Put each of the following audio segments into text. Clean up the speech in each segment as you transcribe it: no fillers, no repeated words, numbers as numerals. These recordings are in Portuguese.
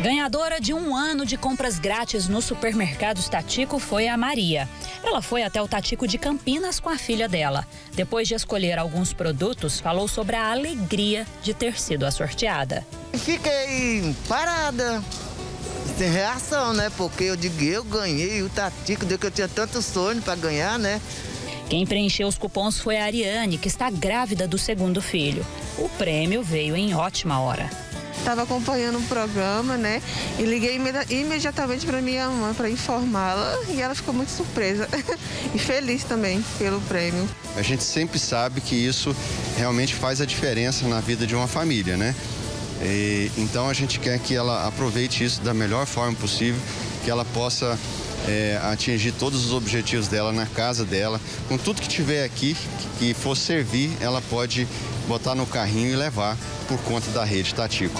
Ganhadora de 1 ano de compras grátis no supermercado Tatico foi a Maria. Ela foi até o Tatico de Campinas com a filha dela. Depois de escolher alguns produtos, falou sobre a alegria de ter sido a sorteada. Fiquei parada, sem reação, né? Porque eu digo, eu ganhei o Tatico, que eu tinha tanto sonho para ganhar, né? Quem preencheu os cupons foi a Ariane, que está grávida do 2º filho. O prêmio veio em ótima hora. Estava acompanhando o programa, né? E liguei imediatamente para minha mãe para informá-la e ela ficou muito surpresa e feliz também pelo prêmio. A gente sempre sabe que isso realmente faz a diferença na vida de uma família, né? Então a gente quer que ela aproveite isso da melhor forma possível, que ela possa atingir todos os objetivos dela na casa dela. Com tudo que tiver aqui, que for servir, ela pode botar no carrinho e levar por conta da rede Tatico.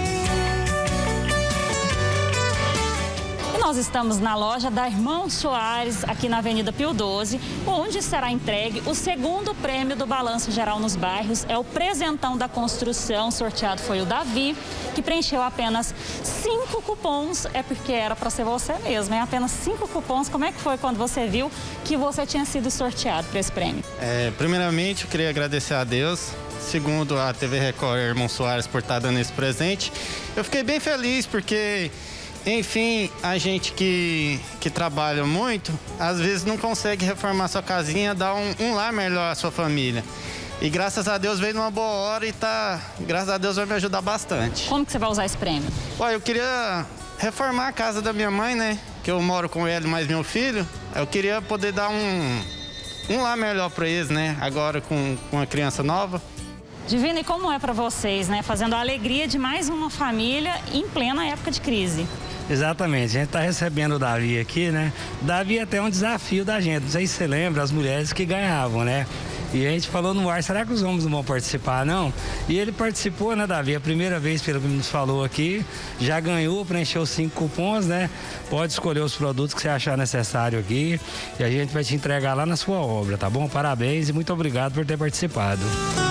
Nós estamos na loja da Irmão Soares, aqui na Avenida Pio XII, onde será entregue o 2º prêmio do Balanço Geral nos Bairros. É o presentão da construção, sorteado foi o Davi, que preencheu apenas 5 cupons. É porque era para ser você mesmo, é apenas 5 cupons. Como é que foi quando você viu que você tinha sido sorteado para esse prêmio? Primeiramente, eu queria agradecer a Deus. Segundo a TV Record Irmão Soares por estar dando esse presente. Eu fiquei bem feliz porque, enfim, a gente que trabalha muito, às vezes não consegue reformar sua casinha, dar um lar melhor à sua família. E graças a Deus veio numa boa hora e graças a Deus vai me ajudar bastante. Como que você vai usar esse prêmio? Olha, eu queria reformar a casa da minha mãe, né? Que eu moro com ele mais meu filho. Eu queria poder dar um lar melhor para eles, né? Agora com uma criança nova. Divina, e como é para vocês, né? Fazendo a alegria de mais uma família em plena época de crise. Exatamente, a gente está recebendo o Davi aqui, né? Davi é até um desafio da gente, não sei se você lembra, as mulheres que ganhavam, né? E a gente falou no ar, será que os homens não vão participar, não? E ele participou, né, Davi? A primeira vez, pelo que nos falou aqui, já ganhou, preencheu 5 cupons, né? Pode escolher os produtos que você achar necessário aqui e a gente vai te entregar lá na sua obra, tá bom? Parabéns e muito obrigado por ter participado.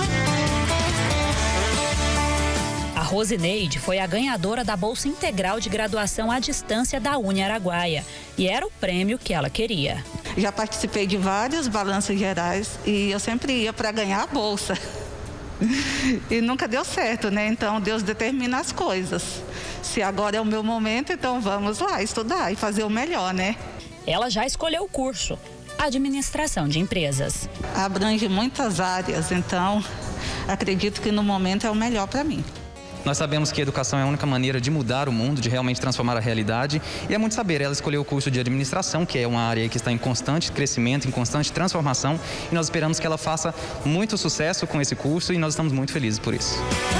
A Rosineide foi a ganhadora da Bolsa Integral de Graduação à Distância da Uniaraguaia e era o prêmio que ela queria. Já participei de vários balanços gerais e eu sempre ia para ganhar a bolsa. E nunca deu certo, né? Então Deus determina as coisas. Se agora é o meu momento, então vamos lá estudar e fazer o melhor, né? Ela já escolheu o curso, Administração de Empresas. Abrange muitas áreas, então acredito que no momento é o melhor para mim. Nós sabemos que a educação é a única maneira de mudar o mundo, de realmente transformar a realidade. E é muito saber, ela escolheu o curso de administração, que é uma área que está em constante crescimento, em constante transformação. E nós esperamos que ela faça muito sucesso com esse curso e nós estamos muito felizes por isso.